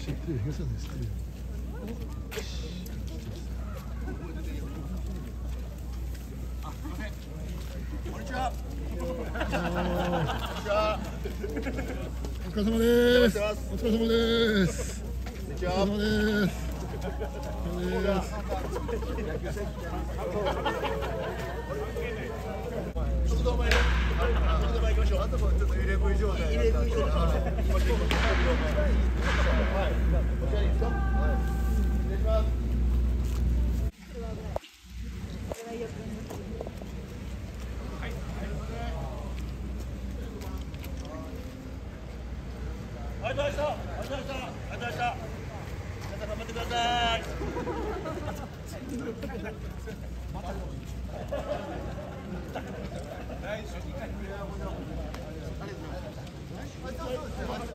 こんにちは。 お疲れ様です。お疲れ様です。 こんにちは。 お疲れ様です。 食堂前ね。食堂前行きましょう。あともちょっと入れ食い状態。入れ食い状態。はい。こちらいいですか。はい。失礼します。ありがとうございました。ありがとうございました。ありがとうございました。皆さん頑張ってください。はい。